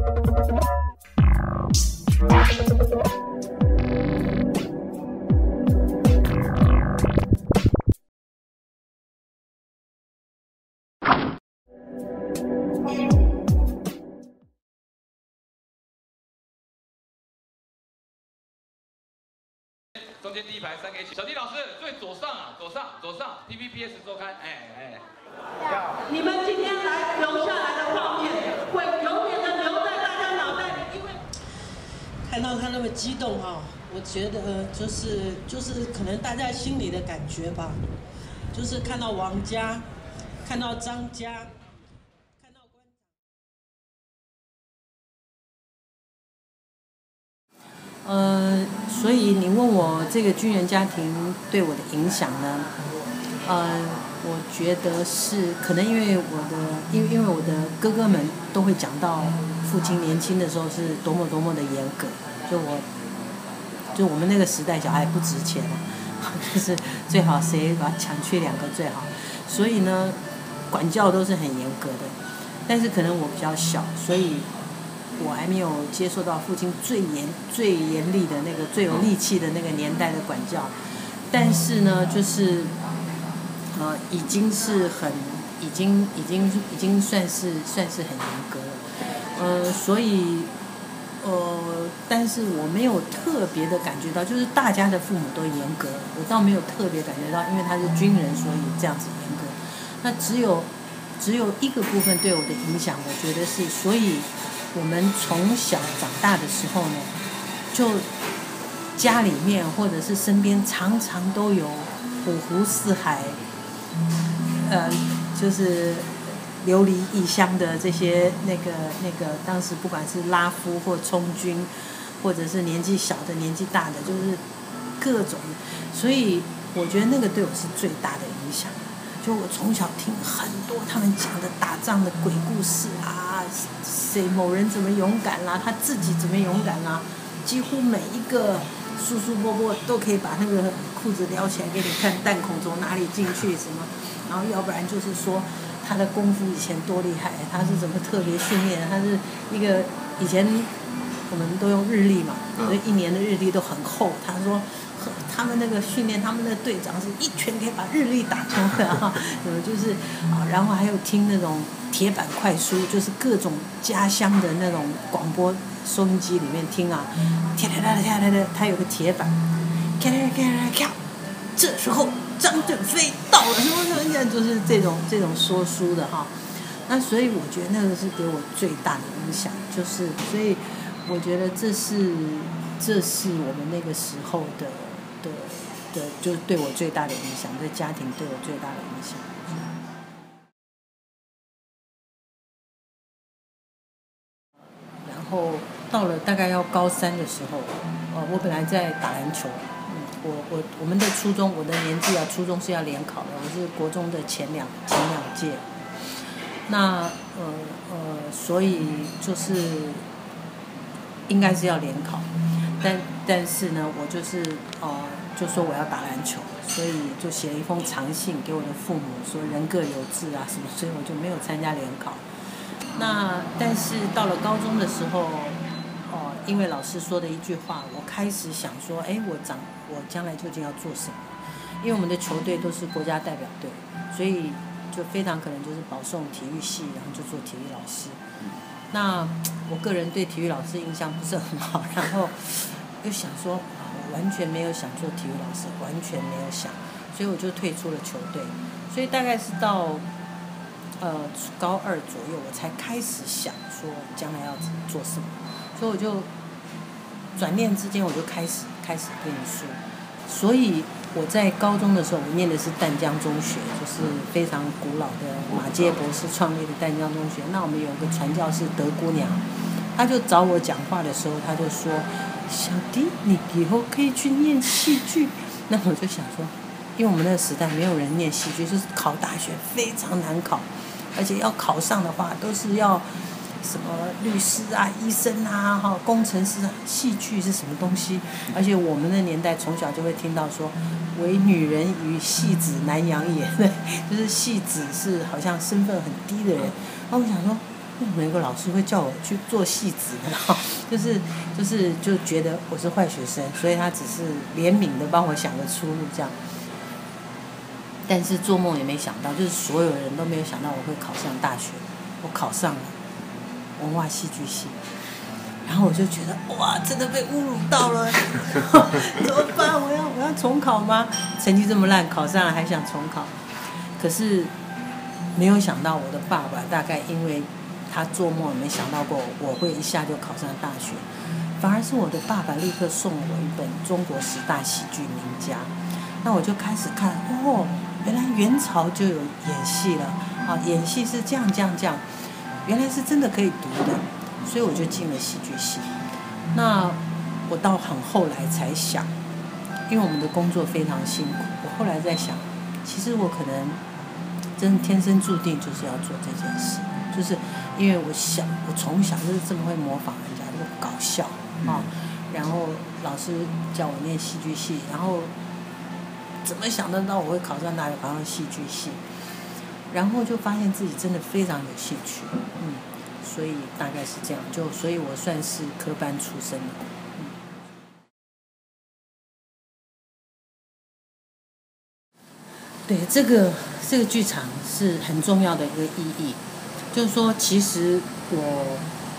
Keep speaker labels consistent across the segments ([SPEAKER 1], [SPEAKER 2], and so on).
[SPEAKER 1] 中间第一排3个一起，小弟老师最左上啊，左上 ，TVBS 周刊，
[SPEAKER 2] 你们今天来留下来的画面，会永远的留在大家脑袋里，因为看到他那么激动哈，我觉得就是可能大家心里的感觉吧，就是看到王家，看到张家。 所以你问我这个军人家庭对我的影响呢？我觉得是可能因为我的哥哥们都会讲到父亲年轻的时候是多么的严格，就我们那个时代小孩不值钱就是最好谁把他抢去2个最好，所以呢管教都是很严格的，但是可能我比较小，所以。 我还没有接受到父亲最严厉的那个最有力气的那个年代的管教，但是呢，就是已经是很已经算是很严格了，所以但是我没有特别的感觉到，就是大家的父母都严格，我倒没有特别感觉到，因为他是军人，所以这样子严格。那只有一个部分对我的影响，我觉得是所以。 我们从小长大的时候呢，就家里面或者是身边常常都有五湖四海，就是流离异乡的这些那个，当时不管是拉夫或充军，或者是年纪小的、年纪大的，就是各种，所以我觉得那个对我是最大的影响。 就我从小听很多他们讲的打仗的鬼故事啊，谁某人怎么勇敢啦，他自己怎么勇敢啦，几乎每一个叔叔伯伯都可以把那个裤子撩起来给你看，弹孔从哪里进去什么，然后要不然就是说他的功夫以前多厉害，他是怎么特别训练，他是一个以前我们都用日历嘛，所以1年的日历都很厚，他说。 他们那个训练，他们的队长是一拳可以把日历打通的啊，就是啊，然后还有听那种铁板快书，就是各种家乡的那种广播收音机里面听啊，他有个铁板，这时候张振飞到了，什么就是这种说书的哈，那所以我觉得那个是给我最大的影响，就是所以我觉得这是我们那个时候的，就是对我最大的影响，对家庭对我最大的影响。然后到了大概要高3的时候，我本来在打篮球，我们的初中，我的年纪啊，初中是要联考的，我是国中的前两届。那所以就是应该是要联考，但是呢，我就是就说我要打篮球，所以就写了一封长信给我的父母，说人各有志啊什么，所以我就没有参加联考。那但是到了高中的时候，因为老师说的一句话，我开始想说，我将来究竟要做什么？因为我们的球队都是国家代表队，所以就非常可能就是保送体育系，然后就做体育老师。那我个人对体育老师印象不是很好，然后又想说，我完全没有想做体育老师，完全没有想，所以我就退出了球队。所以大概是到高2左右，我才开始想说将来要做什么。所以我就转念之间，我就开始念书。所以我在高中的时候，我念的是淡江中学，就是非常古老的马偕博士创立的淡江中学。那我们有个传教士德姑娘，她就找我讲话的时候，她就说：“小弟，你以后可以去念戏剧。”那我就想说，因为我们那个时代没有人念戏剧，就是考大学非常难考，而且要考上的话都是要什么律师啊、医生啊、工程师啊，戏剧是什么东西？而且我们的年代从小就会听到说，唯女人与戏子难养也，就是戏子是好像身份很低的人。然后我想说， 为什么有个老师会叫我去做戏子呢？就觉得我是坏学生，所以他只是怜悯的帮我想个出路这样。但是做梦也没想到，就是所有人都没有想到我会考上大学，我考上了文化戏剧系。然后我就觉得哇，真的被侮辱到了，怎么办？我要重考吗？成绩这么烂，考上了还想重考？可是没有想到我的爸爸大概因为他做梦也没想到过我会一下就考上大学，反而是我的爸爸立刻送我一本中国10大喜剧名家。那我就开始看，原来元朝就有演戏了啊，演戏是这样，原来是真的可以读的。所以我就进了戏剧系。那我到很后来才想，因为我们的工作非常辛苦，我后来在想，其实我可能真天生注定就是要做这件事，就是因为我从小就是这么会模仿人家，就搞笑啊。然后老师叫我念戏剧系，然后怎么想得到我会考上大学，考上戏剧系，然后就发现自己真的非常有兴趣，所以大概是这样，所以我算是科班出身的。对，这个剧场是很重要的一个意义，就是说，其实我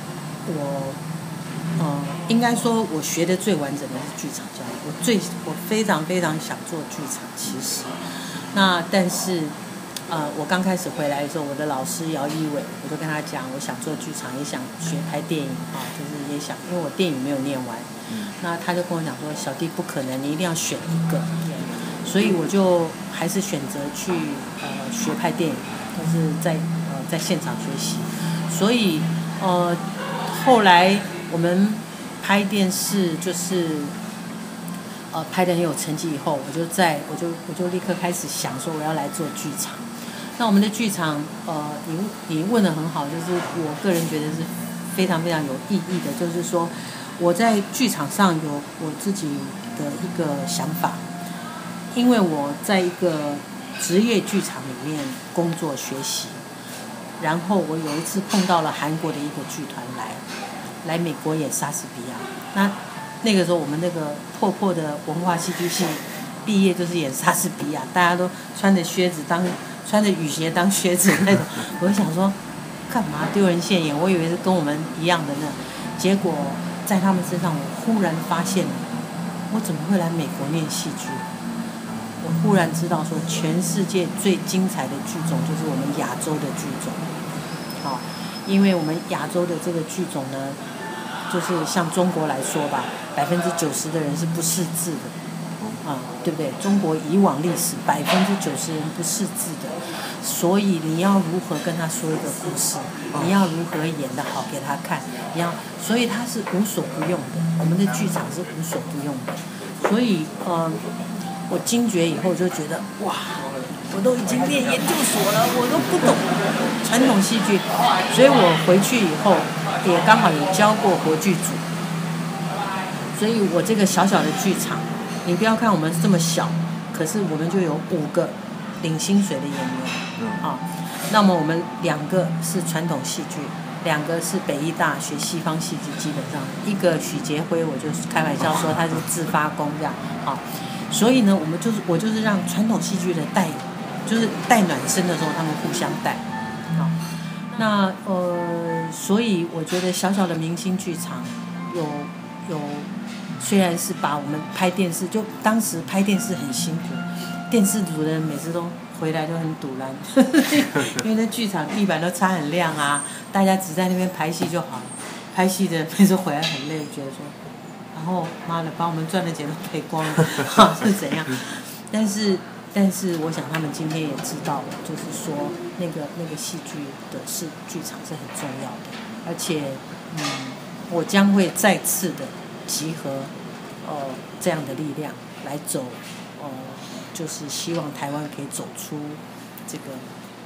[SPEAKER 2] 应该说，我学的最完整的是剧场教育。我非常非常想做剧场，其实，但是。我刚开始回来的时候，我的老师姚一伟，我就跟他讲，我想做剧场，也想学拍电影啊，就是也想，因为我电影没有念完。那他就跟我讲说，小弟不可能，你一定要选一个。所以我就还是选择去学拍电影，就是在现场学习。所以后来我们拍电视就是拍得很有成绩以后，我就立刻开始想说我要来做剧场。那我们的剧场，你问得很好，就是我个人觉得是非常非常有意义的，就是说我在剧场上有我自己的一个想法，因为我在一个职业剧场里面工作学习，然后我有一次碰到了韩国的一个剧团来美国演莎士比亚，那个时候我们那个破的文化戏剧系毕业就是演莎士比亚，大家都穿着雨鞋当靴子那种，我就想说干嘛丢人现眼，我以为是跟我们一样的呢，结果在他们身上我忽然发现我怎么会来美国念戏剧，我忽然知道说全世界最精彩的剧种就是我们亚洲的剧种，因为我们亚洲的这个剧种呢，就是像中国来说吧，90%的人是不识字的，对不对？中国以往历史90%人不识字的，所以你要如何跟他说一个故事，你要如何演得好给他看，所以他是无所不用的，我们的剧场是无所不用的，所以我惊觉以后就觉得哇，我都已经念研究所了，我都不懂传统戏剧，所以我回去以后也刚好有教过国剧组，所以我这个小小的剧场，你不要看我们这么小，可是我们就有5个领薪水的演员，那么我们2个是传统戏剧，2个是北艺大学西方戏剧，基本上一个许杰辉，我就开玩笑说他是自发功这样，所以呢，我就是让传统戏剧的就是带暖身的时候，他们互相带，那所以我觉得小小的明星剧场有虽然是把我们拍电视，就当时拍电视很辛苦，电视组的人每次都回来都很堵烂，因为那剧场地板都擦很亮啊，大家只在那边排戏就好了，拍戏的每次回来很累，觉得说，然后妈的把我们赚的钱都赔光了，是怎样？但是我想他们今天也知道了，就是说那个戏剧的剧场是很重要的，而且我将会再次的集合这样的力量来走就是希望台湾可以走出这个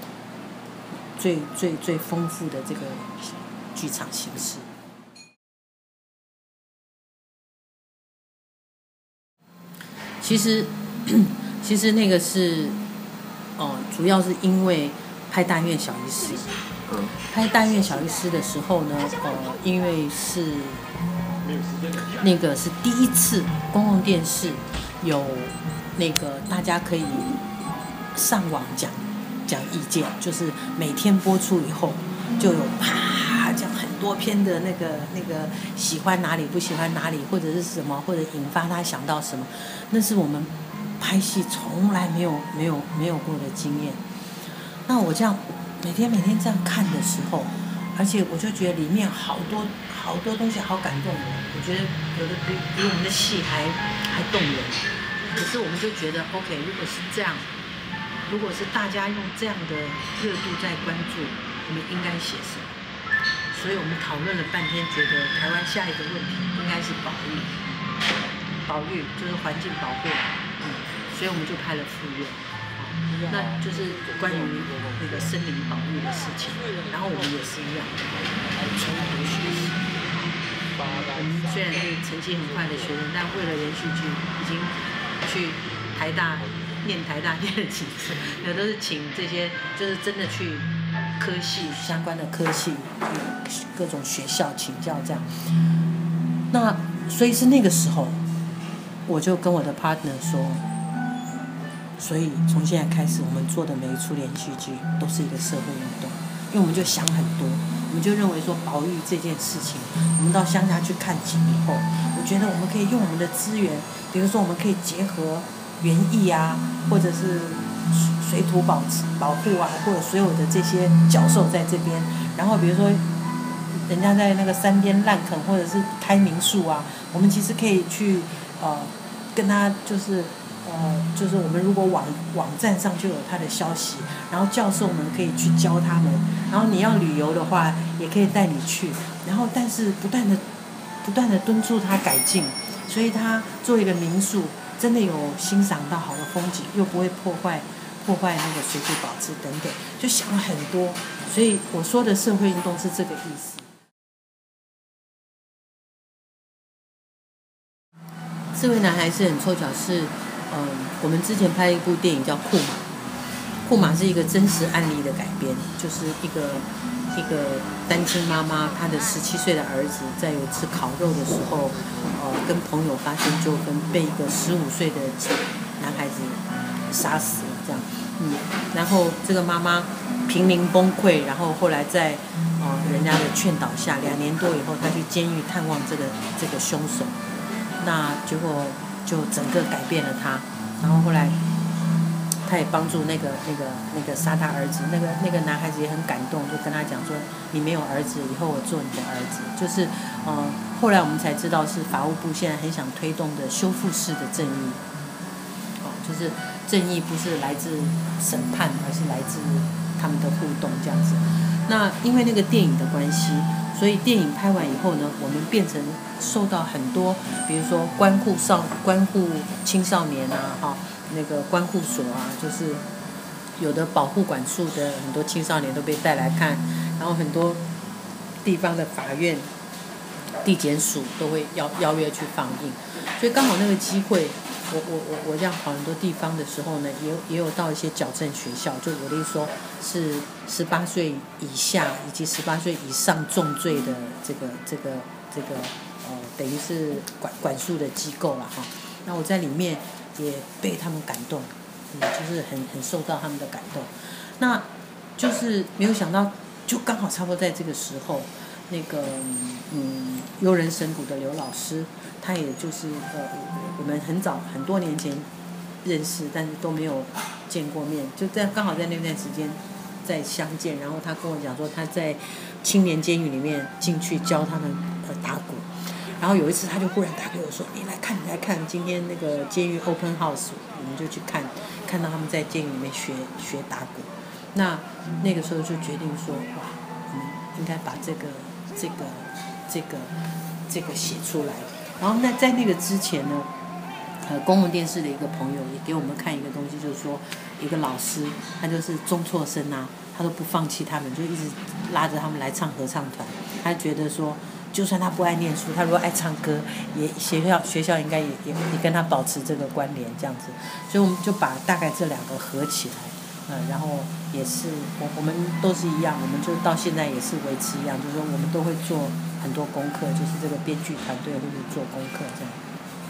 [SPEAKER 2] 最丰富的这个剧场形式。其实那个是主要是因为拍大院小一事， 拍大院小医师的时候呢，因为是那个是第一次公共电视有那个大家可以上网讲意见，就是每天播出以后就有啪讲很多篇的那个喜欢哪里不喜欢哪里，或者是什么，或者引发他想到什么，那是我们拍戏从来没有过的经验。那我这样每天这样看的时候，而且我就觉得里面好多东西好感动人，我觉得有的比我们的戏还动人。可是我们就觉得 OK， 如果是这样，如果是大家用这样的热度在关注，我们应该写什么？所以我们讨论了半天，觉得台湾下一个问题应该是保育就是环境保护，所以我们就拍了副院。那就是关于那个森林保育的事情，然后我们也是一样，从头学习。我们虽然是成绩很快的学生，但为了连续剧，已经去念台大念了几次，也都是请这些就是真的去科系相关的科系，各种学校请教这样。那所以是那个时候，我就跟我的 partner 说。所以从现在开始，我们做的每一出连续剧都是一个社会运动，因为我们就想很多，我们就认为说保育这件事情，我们到乡下去看景以后，我觉得我们可以用我们的资源，比如说我们可以结合园艺啊，或者是水土保护啊，或者所有的这些教授在这边，然后比如说人家在那个山边滥垦或者是开民宿啊，我们其实可以去跟他就是我们如果网站上就有他的消息，然后教授们可以去教他们，然后你要旅游的话也可以带你去，然后但是不断的敦促他改进，所以他做一个民宿真的有欣赏到好的风景，又不会破坏那个水土保持等等，就想了很多，所以我说的社会运动是这个意思。这位男孩是很凑巧是。我们之前拍一部电影叫《库马》，库马是一个真实案例的改编，就是一个单亲妈妈，她的17岁的儿子在有一次烤肉的时候，跟朋友发生纠纷，被一个15岁的男孩子杀死了，这样，然后这个妈妈濒临崩溃，然后后来在人家的劝导下，2年多以后，她去监狱探望这个凶手，那结果。就整个改变了他，然后后来他也帮助那个杀他儿子，那个男孩子也很感动，就跟他讲说，你没有儿子，以后我做你的儿子。就是后来我们才知道是法务部现在很想推动的修复式的正义，就是正义不是来自审判，而是来自他们的互动这样子。那因为那个电影的关系。所以电影拍完以后呢，我们变成受到很多，比如说关护青少年啊，那个关护所啊，就是有的保护管束的很多青少年都被带来看，然后很多地方的法院、地检署都会邀约去放映，所以刚好那个机会，我这样跑很多地方的时候呢，也有到一些矫正学校，就有的说是18岁以下以及18岁以上重罪的这个等于是管束的机构啦哈。那我在里面也被他们感动，就是很受到他们的感动。那就是没有想到，就刚好差不多在这个时候，那个幽人神谷的刘老师，他也就是我们很多年前认识，但是都没有见过面，就在刚好在那段时间再相见。然后他跟我讲说，他在青年监狱里面进去教他们打鼓。然后有一次他就忽然打给我说，你来看今天那个监狱 open house， 我们就去看到他们在监狱里面学打鼓。那个时候就决定说，哇，我们应该把这个写出来。然后在那个之前呢，公共电视的一个朋友也给我们看一个东西，就是说一个老师，他就是中辍生啊，他都不放弃他们，就一直拉着他们来唱合唱团。他觉得说，就算他不爱念书，他如果爱唱歌，也学校应该也跟他保持这个关联这样子。所以我们就把大概这2个合起来， 然后也是我们都是一样，我们就到现在也是维持一样，就是说我们都会做很多功课，就是这个编剧团队会去做功课这样。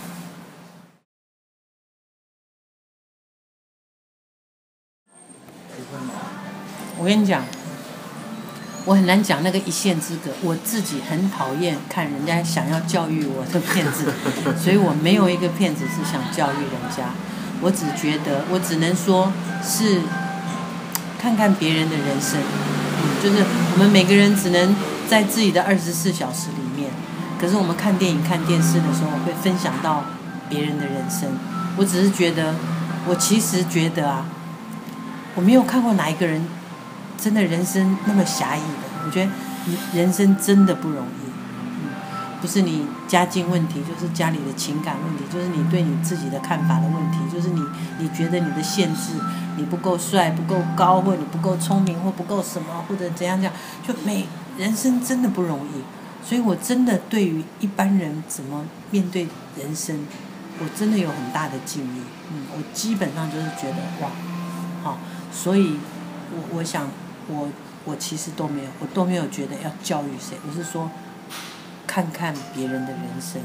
[SPEAKER 2] 我跟你讲，我很难讲那个一线之隔。我自己很讨厌看人家想要教育我的片子，所以我没有一个片子是想教育人家。我只觉得，我只能说是看看别人的人生，就是我们每个人只能在自己的24小时里面，可是我们看电影、看电视的时候，会分享到别人的人生。我只是觉得，我其实觉得啊，我没有看过哪一个人真的人生那么狭义的。我觉得人生真的不容易，不是你家境问题，就是家里的情感问题，就是你对你自己的看法的问题，就是你觉得你的限制，你不够帅、不够高，或者你不够聪明，或不够什么，或者怎样讲，就人生真的不容易。所以我真的对于一般人怎么面对人生，我真的有很大的敬意。我基本上就是觉得哇，好，所以我想我其实都没有觉得要教育谁，我是说看看别人的人生，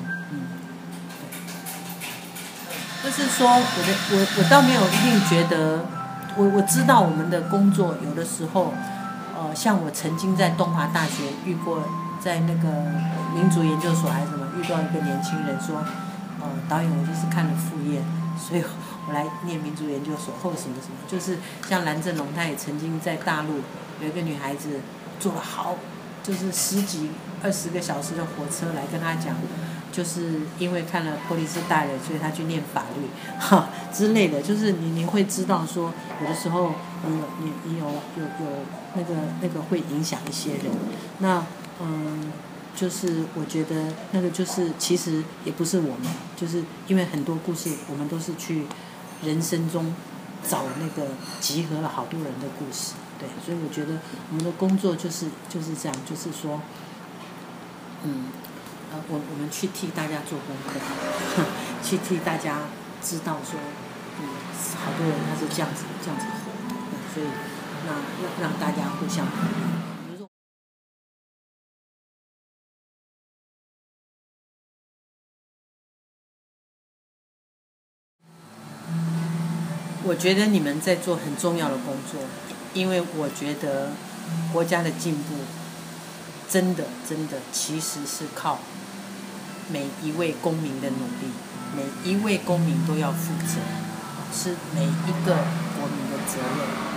[SPEAKER 2] 对，就是说我倒没有一定觉得，我知道我们的工作有的时候，像我曾经在东华大学遇过，在那个民族研究所还是什么，遇到一个年轻人说，导演我就是看了赴宴，所以我来念民族研究所或者什么什么，就是像蓝正龙，他也曾经在大陆有一个女孩子坐了就是10几20个小时的火车来跟他讲，就是因为看了《波利斯大人》，所以他去念法律之类的，就是你会知道说，有的时候你有那个会影响一些人，那就是我觉得那个就是其实也不是我们，就是因为很多故事我们都是去人生中找那个集合了好多人的故事，对，所以我觉得我们的工作就是这样，就是说，我们去替大家做功课，去替大家知道说，好多人他是这样子活的，所以那让大家互相鼓励。我觉得你们在做很重要的工作，因为我觉得国家的进步真的其实是靠每一位公民的努力，每一位公民都要负责，是每一个国民的责任。